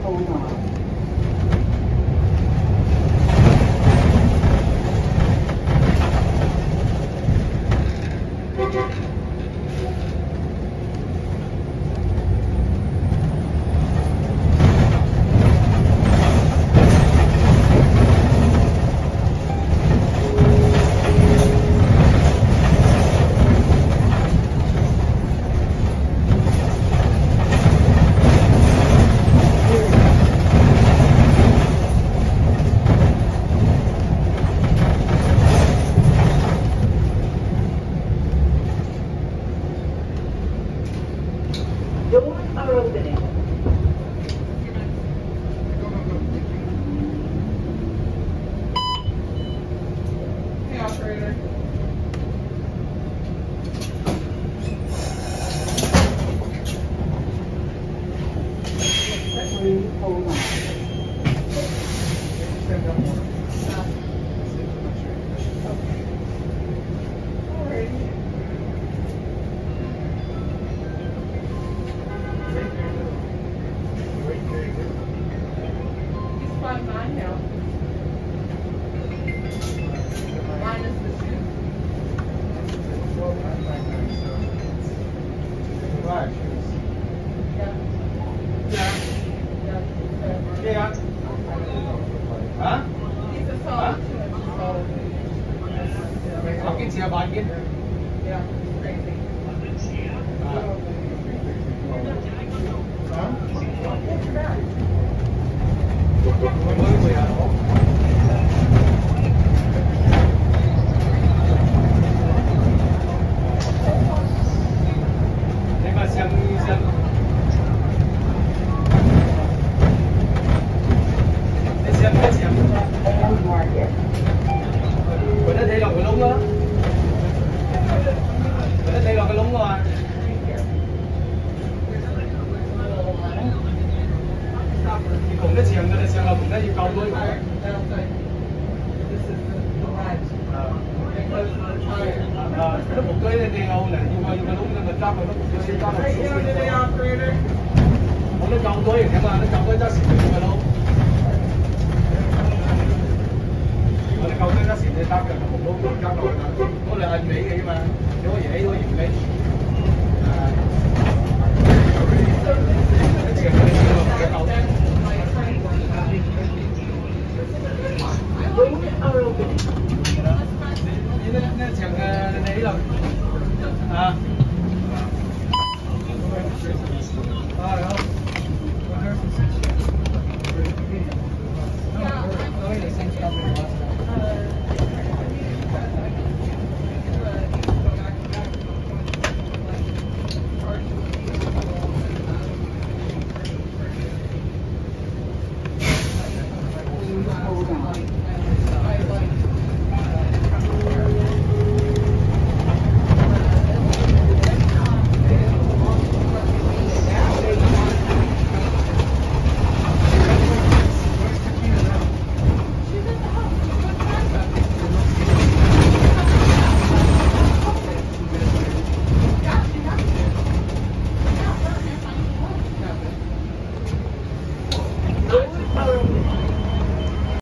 hold on. Doors are opening. Hey, operator. Please hold on. He's 5'9" now. Minus the shoes. Yeah. Yeah. Hả? He's a solid 2 inches taller than you. Học cái xe bán cái. Yeah, it's crazy. Hả? What's that? Để mà xem And market. bữa đó đây là cái lúng đó. Bữa đó đây là cái lúng rồi. Thì cũng cái xiềng đó là xiềng là cũng đã đi câu đuôi của Tire. That'll tell you. This is the right. It goes to the tire. nó một cái đèn Âu này nhưng mà cái lúng nó mình cắt rồi nó một cái cắt rồi. Right down to the operator. Không nó câu đuôi thì mà nó câu đuôi ra xịn cái lúng. Nó câu đuôi ra xịn để cắt rồi một lúng cắt rồi. Nó là anh Mỹ vậy mà. Nó dễ thôi dễ lấy. Doors are opening. Nó chẳng đấy là